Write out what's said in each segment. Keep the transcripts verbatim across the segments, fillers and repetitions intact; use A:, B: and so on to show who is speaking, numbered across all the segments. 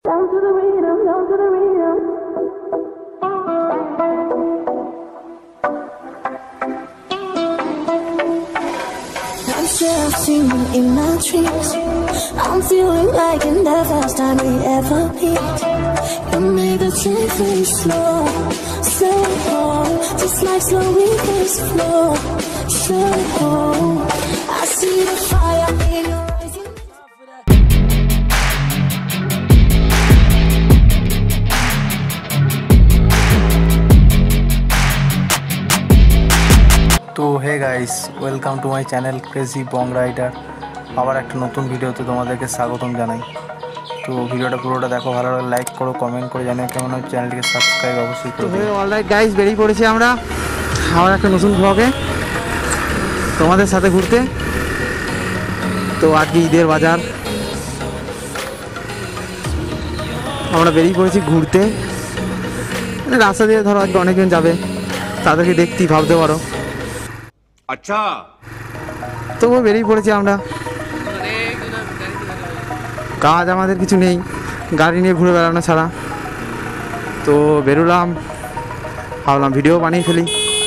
A: Down to the rhythm, down to the rhythm. I'm still singing in my dreams. I'm feeling like in the first time we ever meet. You made the train very slow, slow, just like slow rivers flow, slow. I see the fire in your eyes.
B: তো hey guys, welcome to my channel crazy bong rider. আবার একটা নতুন ভিডিওতে তোমাদেরকে স্বাগতম জানাই। তো ভিডিওটা পুরোটা দেখো, ভালো লাগলে লাইক করো, কমেন্ট করে জানিও কেমন হয়, চ্যানেলটিকে সাবস্ক্রাইব অবশ্যই করো।
C: তো অলরাইট গাইস, বেরিয়ে পড়েছি আমরা আবার একটা নতুন ব্লগে তোমাদের সাথে ঘুরতে। তো আজকে ঈদের বাজার, আমরা বেরিয়ে পড়েছি ঘুরতে। মানে রাস্তা দিয়ে ধরো আজকে অনেকজন যাবে, তাদেরকে দেখতেই ভাবতে পারো।
D: আচ্ছা,
C: তবুও বেরিয়ে পড়েছি আমরা। কাজ আমাদের কিছু নেই, গাড়ি নিয়ে ঘুরে বেড়ানো ছাড়া। তো বেরোলাম, ভাবলাম ভিডিও বানিয়ে ফেলি,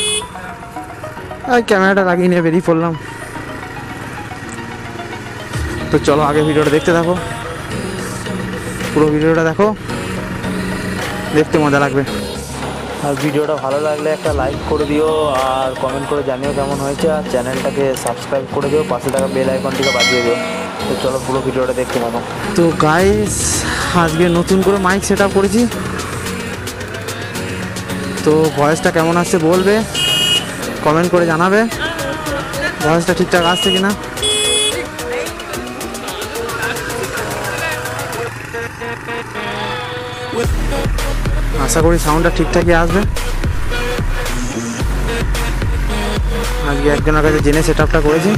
C: আর ক্যামেরাটা লাগিয়ে নিয়ে বেরিয়ে পড়লাম। তো চলো আগে ভিডিওটা দেখতে থাকো, পুরো ভিডিওটা দেখো, দেখতে মজা লাগবে।
B: আর ভিডিওটা ভালো লাগলে একটা লাইক করে দিও, আর কমেন্ট করে জানিও কেমন হয়েছে, আর চ্যানেলটাকে সাবস্ক্রাইব করে দিও, পাশে থাকা বেল আইকনটিকে বাজিয়ে দিও। তো চলো পুরো ভিডিওটা দেখতে থাকো।
C: তো গাইস, আজকে নতুন করে মাইক সেট আপ করেছি। তো ভয়েসটা কেমন আসছে বলবে, কমেন্ট করে জানাবে ভয়েসটা ঠিকঠাক আসছে কিনা। আশা করি সাউন্ডটা ঠিকঠাকই আসবে। আজকে একজনের কাছে জেনে সেট আপটা করেছি।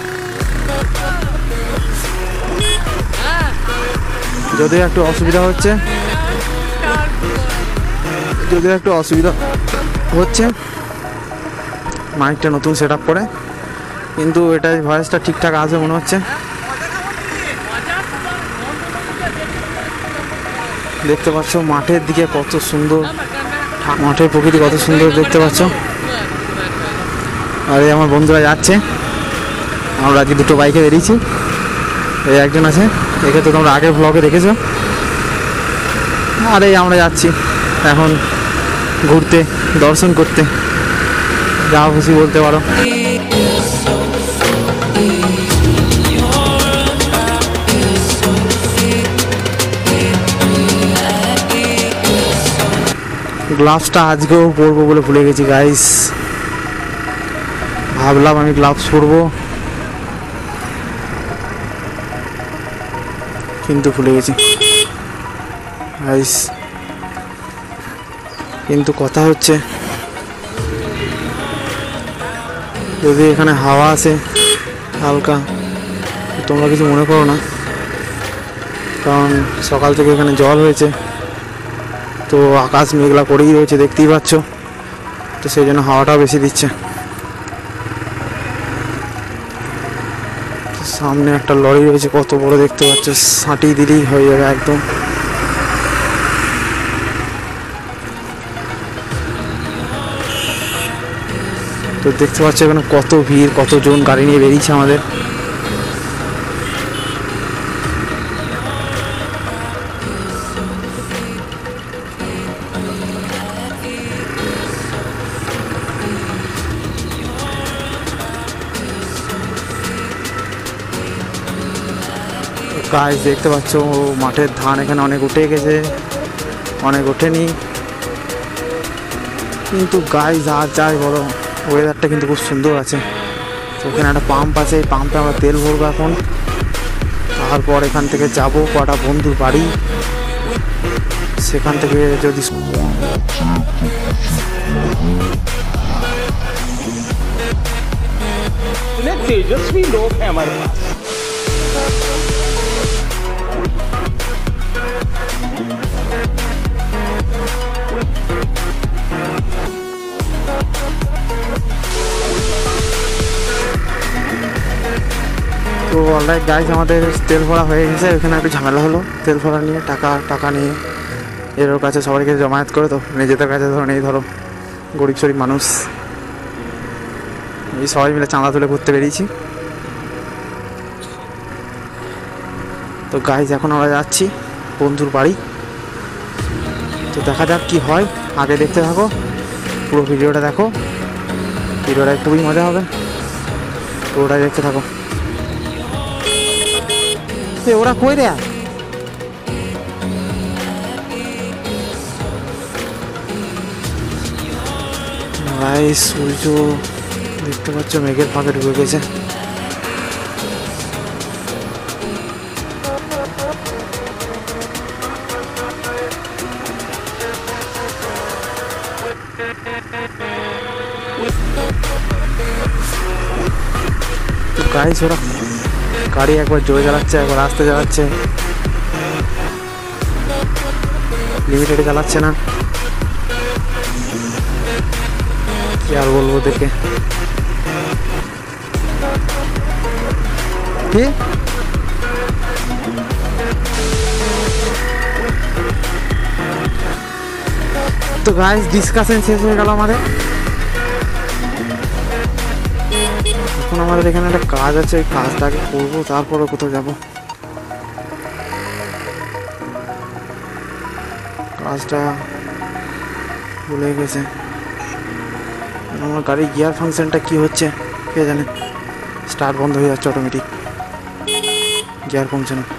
C: যদিও একটু অসুবিধা হচ্ছে যদিও একটু অসুবিধা হচ্ছে মাইকটা নতুন সেট আপ করে, কিন্তু এটা ভয়েসটা ঠিকঠাক আসবে মনে হচ্ছে। দেখতে পাচ্ছ মাঠের দিকে কত সুন্দর, মাঠের প্রকৃতি কত সুন্দর দেখতে পাচ্ছ। আর এই আমার বন্ধুরা যাচ্ছে, আমরা আজকে দুটো বাইকে বেরিয়েছি। এই একজন আছে, একে তো তোমরা আগের ব্লগে দেখেছো। আর এই আমরা যাচ্ছি এখন ঘুরতে, দর্শন করতে, যা খুশি বলতে পারো। গ্লাভসটা আজকেও পরবো বলে ভুলে গেছি গাইস। ভাবলাম আমি গ্লাভস পরবো, কিন্তু ভুলে গেছি গাইস। কিন্তু কথা হচ্ছে, যদি এখানে হাওয়া আসে হালকা, তোমরা কিছু মনে করো না, কারণ সকাল থেকে এখানে জল হয়েছে। তো আকাশ মেঘলা করেই রয়েছে, দেখতেই পাচ্ছ। তো সেই জন্য হাওয়াটাও বেশি দিচ্ছে। সামনে একটা লরি রয়েছে, কত বড় দেখতে পাচ্ছ, সাঁটি দিলেই হয়ে যাবে একদম। তো দেখতে পাচ্ছ এখানে কত ভিড়, কতজন গাড়ি নিয়ে বেরিয়েছে আমাদের। গাছ দেখতে পাচ্ছ মাঠের ধান এখানে অনেক উঠে গেছে, অনেক ওঠেনি। কিন্তু গাছ যা যাই বলো, ওয়েদারটা কিন্তু খুব সুন্দর আছে। তো এখানে একটা পাম্প আছে, এই পাম্পে আমরা তেল ভরবো এখন। তারপর এখান থেকে যাব কটা বন্ধুর বাড়ি, সেখান থেকে যদি
D: तेजस्वी लोग हैं हमारे पास।
C: তো অলরাইট গাইস, আমাদের তেল ভরা হয়ে গেছে। ওখানে একটু ঝামেলা হলো তেল ভরা নিয়ে, টাকা টাকা নিয়ে এর ওর কাছে সবার কাছে জমায়েত করে, তো নিজেদের কাছে ধরো নেই, ধরো গরিব শরীফ মানুষ, এই সবাই মিলে চাঁদা তুলে ঘুরতে বেরিয়েছি। তো গাইস এখন আমরা যাচ্ছি বন্ধুর বাড়ি। তো দেখা যাক কি হয়, আগে দেখতে থাকো, পুরো ভিডিওটা দেখো, ভিডিওটা একটুই মজা হবে, পুরোটাই দেখতে থাকো। এ ওরা কই রে? গাইস সূর্য দেখতে পাচ্ছ মেঘের ফাঁকে ঢুকে গেছে। গাইস ওরা গাড়ি একবার জোরে চালাচ্ছে, একবার আস্তে চালাচ্ছে, লিমিটেডে চালাচ্ছে না, কি আর বলবো দেখে। কি তো গাইস ডিসকাশন শেষ হয়ে গেল আমাদের। এখন আমাদের এখানে একটা কাজ আছে, ওই কাজটাকে করবো, তারপরে কোথাও যাবো। কাজটা ভুলে গেছে আমার গাড়ির গিয়ার ফাংশনটা কি হচ্ছে কে জানে, স্টার্ট বন্ধ হয়ে যাচ্ছে অটোমেটিক, গিয়ার কমছে না।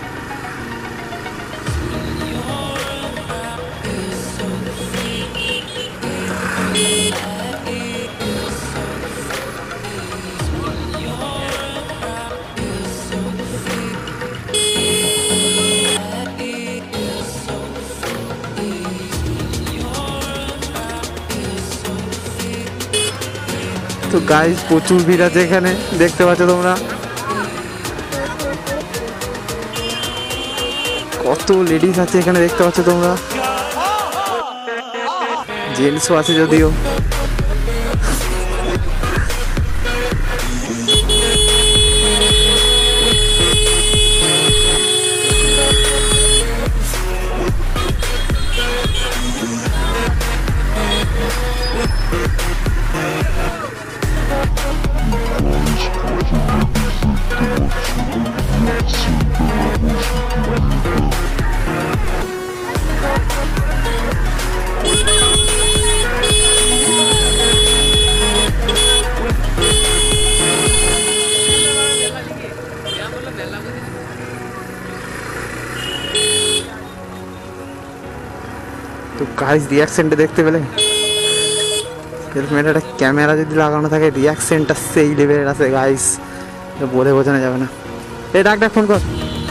C: তো গাইস প্রচুর ভিড় আছে এখানে, দেখতে পাচ্ছ তোমরা কত লেডিস আছে এখানে, দেখতে পাচ্ছ তোমরা, জেন্টসও আছে যদিও। তো গাইস রিয়াকশনটা দেখতে পেলে, হেলমেটে একটা ক্যামেরা যদি লাগানো থাকে রিয়াকশনটা সেই লেভেলের আছে গাইস, বলে বোঝানো যাবে না। এই ডাক ডাক ফোন কর।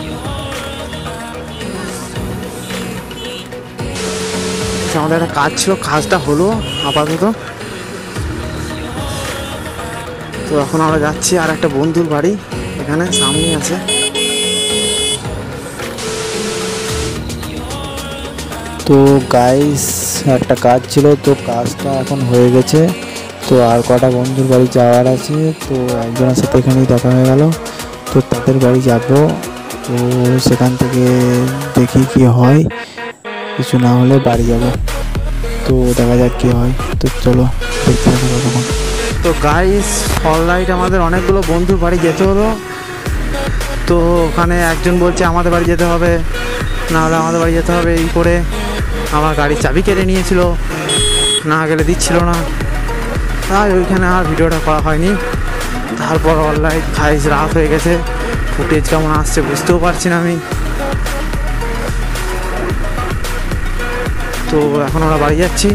C: আমাদের একটা কাজ ছিল, কাজটা হলো আপাতত। তো এখন আমরা যাচ্ছি আর একটা বন্ধুর বাড়ি, এখানে সামনেই আছে।
E: তো গাইস একটা কাজ ছিল, তো কাজটা এখন হয়ে গেছে। তো আর কটা বন্ধুর বাড়ি যাওয়ার আছে, তো একজনের সাথে এখানেই দেখা হয়ে গেল, তো তাদের বাড়ি যাব। তো সেখান থেকে দেখি কি হয়, কিছু না হলে বাড়ি যাব। তো দেখা যাক কি হয়, তো চলো দেখতে থাকো তখন।
C: তো গাইস অলরাইট আমাদের অনেকগুলো বন্ধুর বাড়ি যেতে হলো। তো ওখানে একজন বলছে আমাদের বাড়ি যেতে হবে, না হলে আমাদের বাড়ি যেতে হবে, এই করে আমার গাড়ির চাবি কেড়ে নিয়েছিল, না গেলে দিচ্ছিল না, তাই ওইখানে আর ভিডিওটা করা হয়নি। তারপর অলরাইট গাইস রাত হয়ে গেছে, ফুটেজ কেমন আসছে বুঝতেও পারছি না আমি। তো এখন আমরা বাড়ি যাচ্ছি।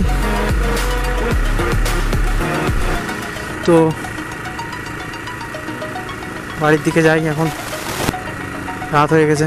C: তো বাড়ির দিকে যাই, এখন রাত হয়ে গেছে।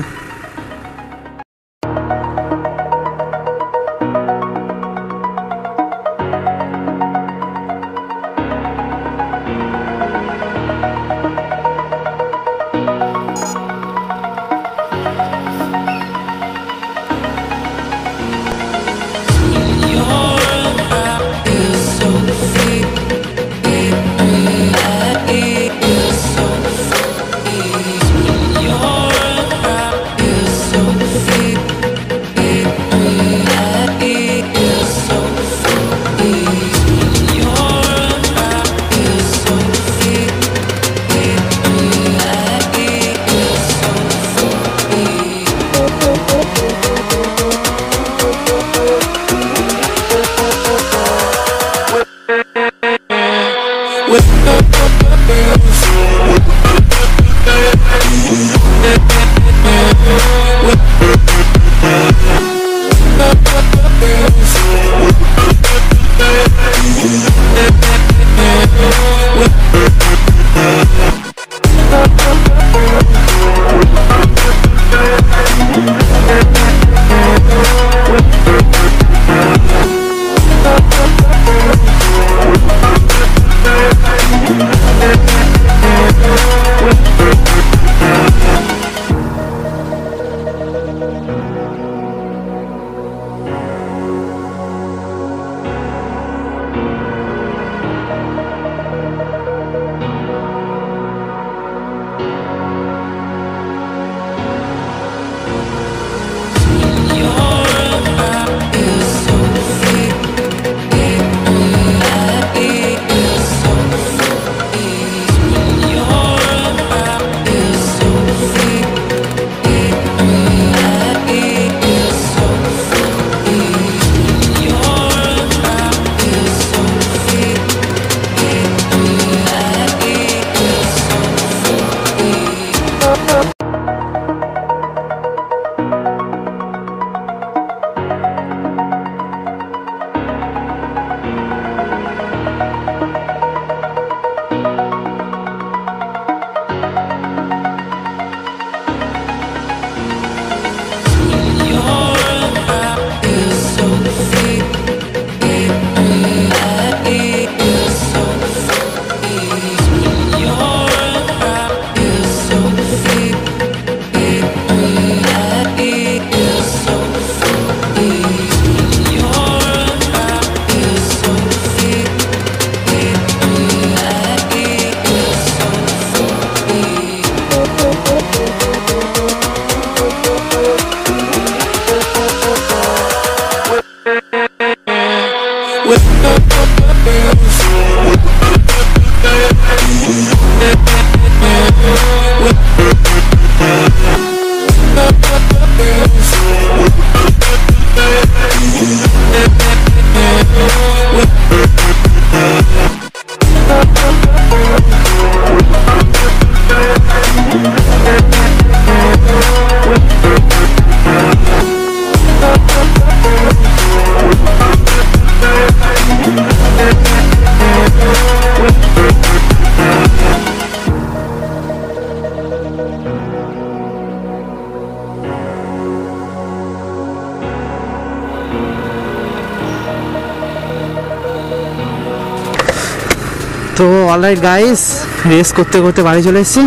C: তো অলরাইট গাইস, রেস করতে করতে বাড়ি চলে এসেছি,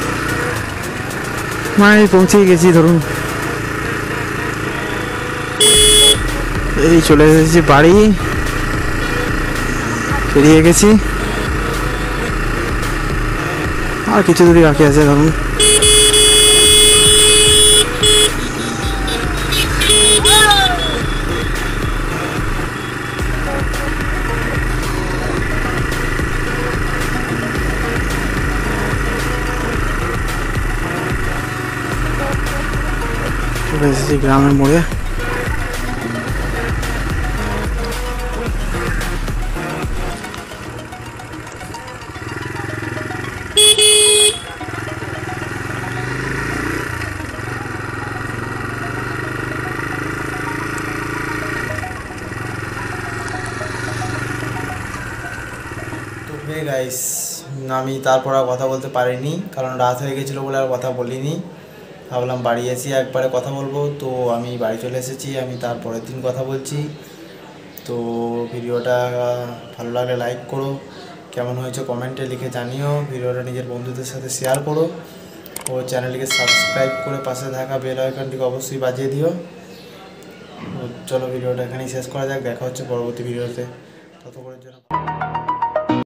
C: মানে পৌঁছেই গেছি ধরুন। এই চলে এসেছি বাড়ি, বেরিয়ে গেছি, আর কিছু দূরই বাকি আছে ধরুন। চলে এসেছি গ্রামের মোড়ে।
B: গাইস, আমি তারপর আর কথা বলতে পারিনি, কারণ রাত হয়ে গেছিলো বলে আর কথা বলিনি। ভাবলাম বাড়ি এসে একবারে কথা বলবো, তো আমি বাড়ি চলে এসেছি। আমি তারপরের দিন কথা বলছি। তো ভিডিওটা ভালো লাগলে লাইক করো, কেমন হয়েছে কমেন্টে লিখে জানিও, ভিডিওটা নিজের বন্ধুদের সাথে শেয়ার করো ও চ্যানেলটিকে সাবস্ক্রাইব করে পাশে থাকা বেল আইকনটিকে অবশ্যই বাজিয়ে দিও। চলো ভিডিওটা এখানেই শেষ করা যাক, দেখা হচ্ছে পরবর্তী ভিডিওতে। ততক্ষণের জন্য